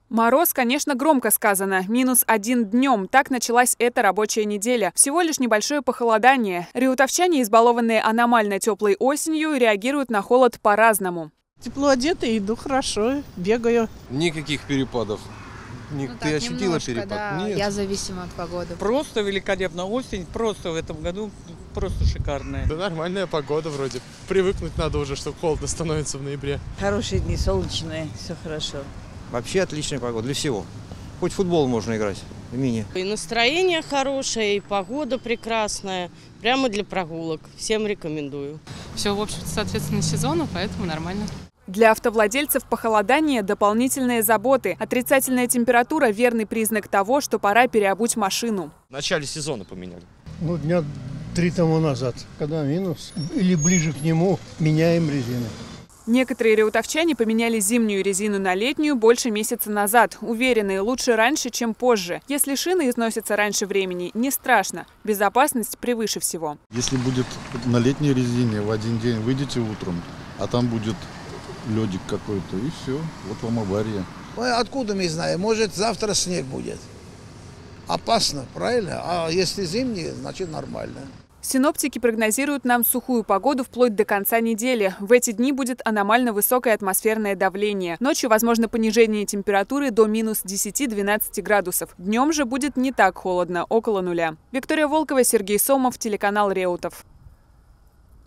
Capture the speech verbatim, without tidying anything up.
Мороз, конечно, громко сказано. Минус один днем. Так началась эта рабочая неделя. Всего лишь небольшое похолодание. Реутовчане, избалованные аномально теплой осенью, реагируют на холод по-разному. Тепло одета, иду хорошо, бегаю. Никаких перепадов. Ник... Ну, Ты так, ощутила немножко, перепад? да. Нет. Я зависима от погоды. Просто великолепно. Осень просто в этом году просто шикарная. Да нормальная погода вроде. Привыкнуть надо уже, что холодно становится в ноябре. Хорошие дни, солнечные, все хорошо. Вообще отличная погода для всего. Хоть в футбол можно играть в мини. И настроение хорошее, и погода прекрасная. Прямо для прогулок. Всем рекомендую. Все, в общем-то, соответственно сезону, поэтому нормально. Для автовладельцев похолодание – дополнительные заботы. Отрицательная температура – верный признак того, что пора переобуть машину. В начале сезона поменяли. Ну, дня три тому назад, когда минус, или ближе к нему, меняем резины. Некоторые реутовчане поменяли зимнюю резину на летнюю больше месяца назад. Уверены, лучше раньше, чем позже. Если шины износятся раньше времени, не страшно. Безопасность превыше всего. Если будет на летней резине в один день выйдете утром, а там будет ледик какой-то, и все, вот вам авария. Откуда мы знаем? Может, завтра снег будет. Опасно, правильно? А если зимний, значит нормально. Синоптики прогнозируют нам сухую погоду вплоть до конца недели. В эти дни будет аномально высокое атмосферное давление. Ночью возможно понижение температуры до минус десяти-двенадцати градусов. Днем же будет не так холодно, около нуля. Виктория Волкова, Сергей Сомов, телеканал Реутов.